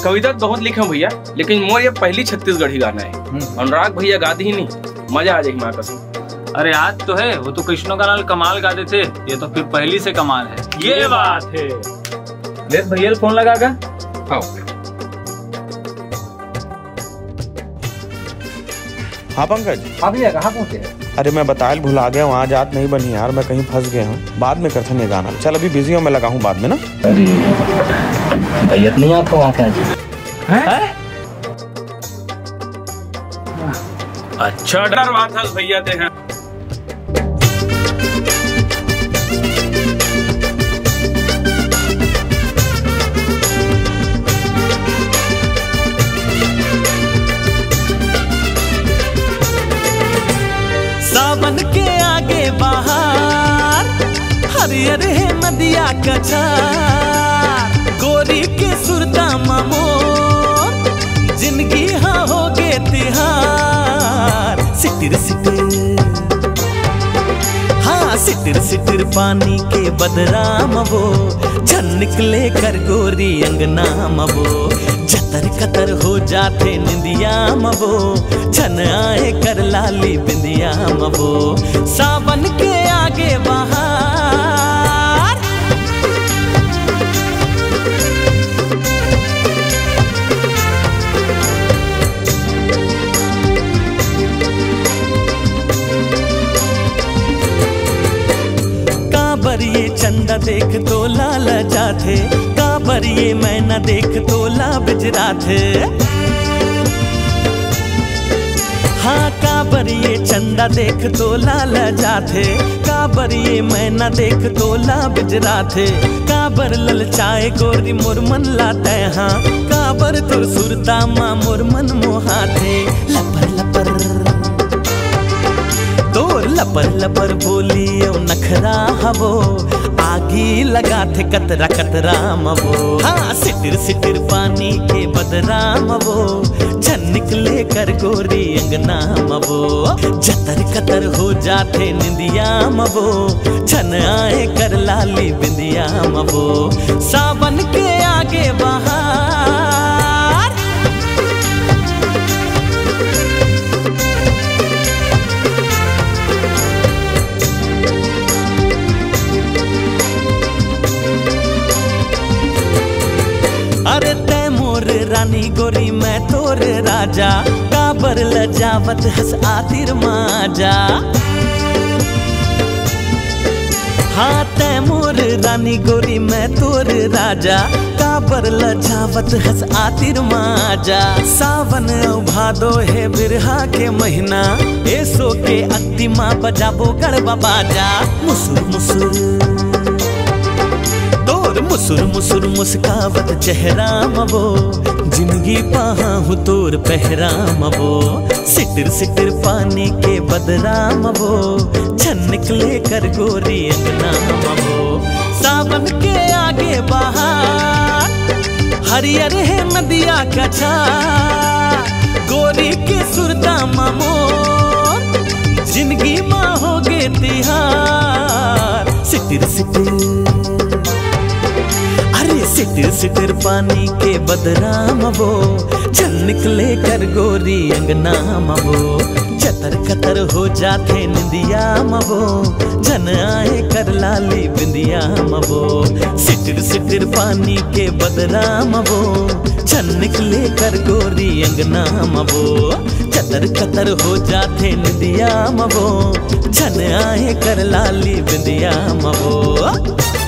कविता तो बहुत लिखे भैया, लेकिन मोर ये पहली छत्तीसगढ़ी गाना है। अनुराग भैया गा दी ही नहीं, मजा आ जाएगी माँ कसम। अरे आज तो है, वो तो कृष्णो का नाल कमाल गाते थे, ये तो फिर पहली से कमाल है। ये बात है। ले भैया फोन लगा का। हाँ पंकज। हाँ भैया कहाँ पहुँचे? अरे मैं बतायल भुला गया, वहाँ जात नहीं बनी यार, मैं कहीं फंस गया हूँ। बाद में करते हैं गाना। चल अभी बिजी हूँ, मैं लगा हूँ बाद में ना। अरे भैया नहीं आपको वहाँ क्या है? अच्छा डरवा था भैया ते हैं। सावन के आगे बाहर हरियर है नदिया कछार, गोरी के सुरता मामो जिंदगी हाँ हो गे तिहार। सिटिर सिटिर हाँ सिटिर सिटिर पानी के बदराम वो झन निकले कर गोरी अंगना मबो, जतर कतर हो जाते निंदिया मबो, छन आए कर लाली बिंदिया मबो। सावन के आगे बाहर काबर ये चंदा देख तो लाल जाते, काबर ये मैना देख तो ला बिजराते। हाँ काबर ये चंदा देख तो लाल जाते, काबर ये मैना देख तो ला बिजराते। काबर ललचाए गोरी मुरमन लाते, हाँ काबर तुर सुरता माँ मुरमन मोहाते। लपर लपर तोर लपर लपर बोली ओ नखरा हवो, आगी लगा थे कतरा कतरा मबो। हाँ सिटिर सिटिर पानी के बदरा मबो, झन निकले कर गोरी अंगना मबो, जतर कतर हो जाते निंदिया मबो, झन आए कर लाली बिंदिया मबो। सावन के आगे बाहर अरे तै मोर रानी गोरी मैं तोर राजा, काबर लजावत हंस आतिर माजा। हाँ तै मोर रानी गोरी मैं तोर राजा, काबर लजावत हंस आतिर माजा। सावन भादो है बिरहा के महीना, ऐसो के अत्ती माँ बजाबो गड़बा बाजा। मुसुर मुसुर मुसुर मुसुर मुस्कावत चेहरा मबो, जिंदगी पाहा हूँ तोर पहरा मबो। सिटिर सिटिर पानी के बदरा मबो, छन निकले कर गोरी अंगना मबो। सावन के आगे बाहर हरियर है नदिया कछार, गोरी के सुरता मामोर जिंदगी माँ हो गे तिहार। सिटिर सिटिर सिटिर सिटिर पानी के बदराम वो, झन निकले कर गोरी अंगना मबो, जतर कतर हो जाते निंदिया मबो, झन आए कर लाली बिंदिया मबो। सिटिर सिटिर पानी के बदराम वो, झन निकले कर गोरी अंगना मबो, जतर कतर हो जाते निंदिया मबो, झन आए कर लाली बिंदिया मबो।